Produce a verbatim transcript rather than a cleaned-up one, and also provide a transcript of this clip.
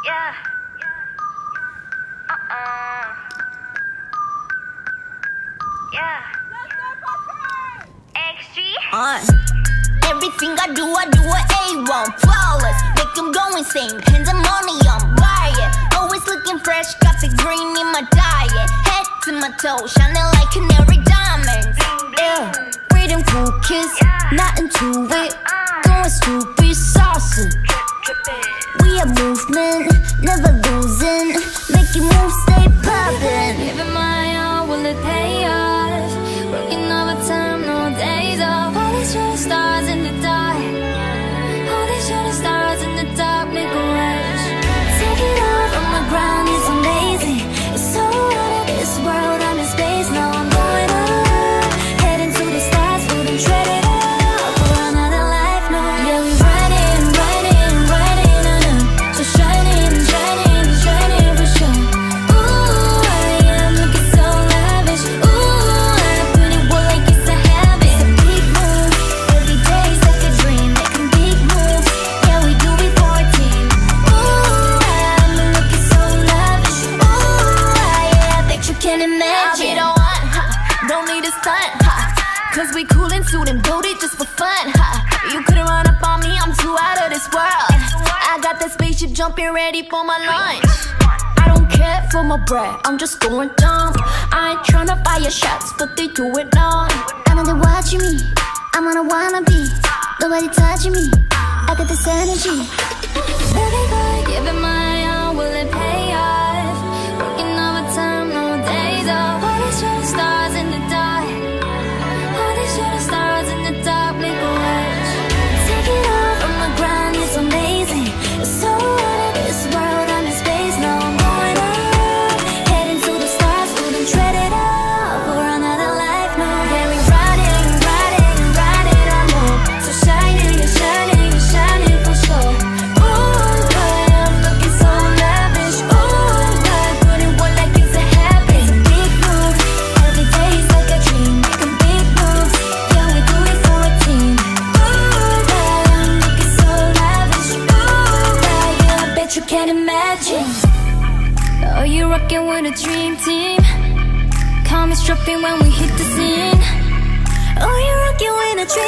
Yeah. Uh-uh. Yeah. X G. Uh, everything I do, I do a A one. Flawless, make them go insane. Pandemonium, riot. Always looking fresh, got the green in my diet. Head to my toe, shining like canary diamonds. Yeah, freedom cool kiss, not into it. Going stupid, saucy. We a movement, never losing. Making moves, stay poppin'. Giving my all, will it pay off? Working overtime, no days off. All these shooting stars in the dark. All these shooting stars in the dark make a rush. Take it off from my ground, it's amazing. It's so out of this world, I'm in space. Now I'm going up, heading to the stars, we'll then tread it up for another life. No, yeah, we riding, riding, riding on up. So shining, shining, shining for sure. Ooh, I am looking so lavish. Ooh, I put it well like it's a habit. It's a big move, every day's like a dream. Making big moves, yeah, we do it for a team. Ooh, I'm looking so lavish. Ooh, I, I bet you can imagine. I'll be the one, ha. Don't need a stunt, ha. Cause we coolin' suit and booty just for fun, ha. You couldn't run up on me, I'm too out of this world. I got that spaceship jumping ready for my lunch. I don't care for my bread, I'm just going dumb. I ain't tryna fire shots, but they do it now. I know they're watching me, I'm on a wannabe. Nobody touching me, I got this energy. Baby boy, giving my all, will it pay off? Working overtime, no days off. All these shooting stars in the dark. All these shooting stars in the dark make a rush. Take it off from the ground, it's amazing. It's so out of this world, I'm in space. Now I'm going up, heading to the stars, we'll then tread it up for another life. No, yeah, we riding, riding, riding on more. So shining, you're shining, you're shining for sure. Ooh, boy, I'm looking so lavish. Ooh, boy, put it well like it's a habit. It's a big move, every day's like a dream. Making big moves, yeah, we do it for a team. Ooh, boy, I'm looking so lavish. Ooh, boy, yeah, I bet you can't imagine. Oh, you're rocking with a dream team. Call me strapping when we hit the scene. Oh, you're rocking with a dream